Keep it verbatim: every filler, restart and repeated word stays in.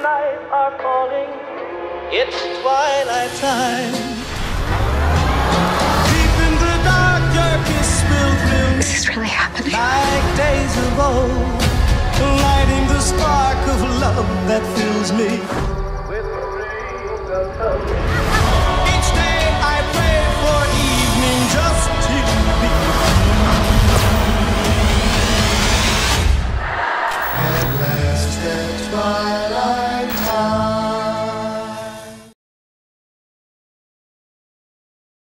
night are calling. It's twilight time. Deep in the dark, your kiss will thrill. Is this really happening? Like days of old, lighting the spark of love that fills me.